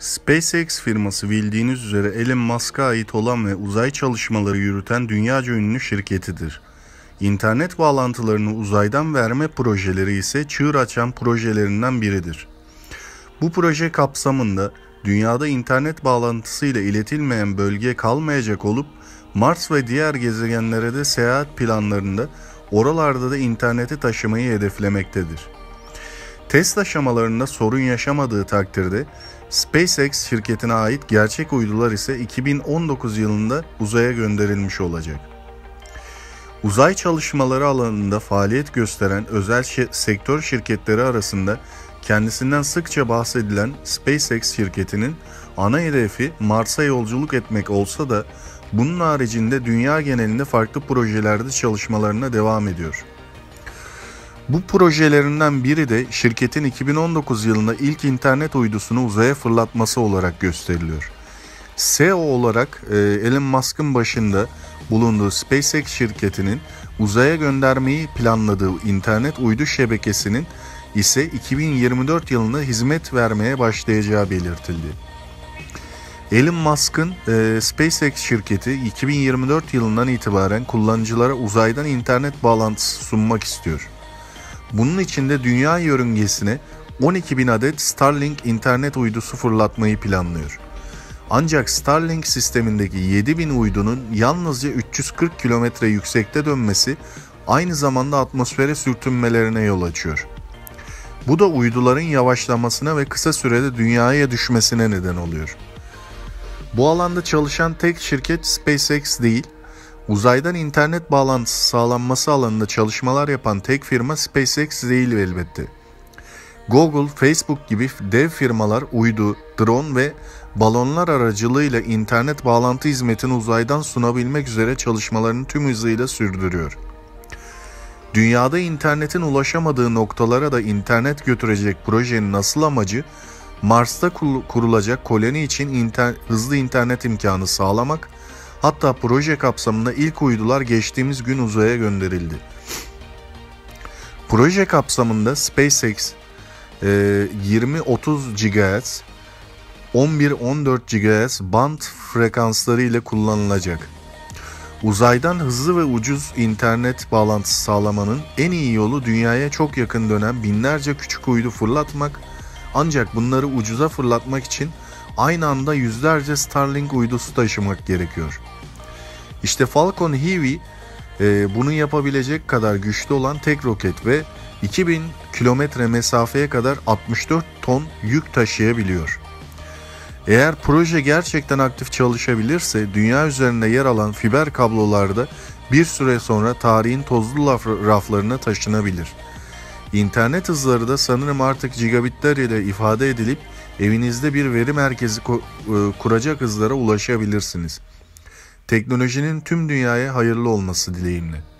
SpaceX firması bildiğiniz üzere Elon Musk'a ait olan ve uzay çalışmaları yürüten dünyaca ünlü şirketidir. İnternet bağlantılarını uzaydan verme projeleri ise çığır açan projelerinden biridir. Bu proje kapsamında dünyada internet bağlantısıyla iletilmeyen bölge kalmayacak olup Mars ve diğer gezegenlere de seyahat planlarında oralarda da interneti taşımayı hedeflemektedir. Test aşamalarında sorun yaşamadığı takdirde SpaceX şirketine ait gerçek uydular ise 2019 yılında uzaya gönderilmiş olacak. Uzay çalışmaları alanında faaliyet gösteren özel sektör şirketleri arasında kendisinden sıkça bahsedilen SpaceX şirketinin ana hedefi Mars'a yolculuk etmek olsa da bunun haricinde dünya genelinde farklı projelerde çalışmalarına devam ediyor. Bu projelerinden biri de şirketin 2019 yılında ilk internet uydusunu uzaya fırlatması olarak gösteriliyor. CEO olarak Elon Musk'ın başında bulunduğu SpaceX şirketinin uzaya göndermeyi planladığı internet uydu şebekesinin ise 2024 yılında hizmet vermeye başlayacağı belirtildi. Elon Musk'ın SpaceX şirketi 2024 yılından itibaren kullanıcılara uzaydan internet bağlantısı sunmak istiyor. Bunun için de dünya yörüngesine 12.000 adet Starlink internet uydusu fırlatmayı planlıyor. Ancak Starlink sistemindeki 7.000 uydunun yalnızca 340 kilometre yüksekte dönmesi aynı zamanda atmosfere sürtünmelerine yol açıyor. Bu da uyduların yavaşlamasına ve kısa sürede dünyaya düşmesine neden oluyor. Bu alanda çalışan tek şirket SpaceX değil, uzaydan internet bağlantısı sağlanması alanında çalışmalar yapan tek firma SpaceX değil elbette. Google, Facebook gibi dev firmalar uydu, drone ve balonlar aracılığıyla internet bağlantı hizmetini uzaydan sunabilmek üzere çalışmalarını tüm hızıyla sürdürüyor. Dünyada internetin ulaşamadığı noktalara da internet götürecek projenin asıl amacı Mars'ta kurulacak koloni için hızlı internet imkanı sağlamak. Hatta proje kapsamında ilk uydular geçtiğimiz gün uzaya gönderildi. Proje kapsamında SpaceX 20-30 GHz, 11-14 GHz band frekansları ile kullanılacak. Uzaydan hızlı ve ucuz internet bağlantısı sağlamanın en iyi yolu dünyaya çok yakın dönen binlerce küçük uydu fırlatmak, ancak bunları ucuza fırlatmak için aynı anda yüzlerce Starlink uydusu taşımak gerekiyor. İşte Falcon Heavy bunu yapabilecek kadar güçlü olan tek roket ve 2000 kilometre mesafeye kadar 64 ton yük taşıyabiliyor. Eğer proje gerçekten aktif çalışabilirse dünya üzerinde yer alan fiber kablolarda bir süre sonra tarihin tozlu raflarına taşınabilir. İnternet hızları da sanırım artık gigabitler ile ifade edilip evinizde bir veri merkezi kuracak hızlara ulaşabilirsiniz. Teknolojinin tüm dünyaya hayırlı olması dileğimle.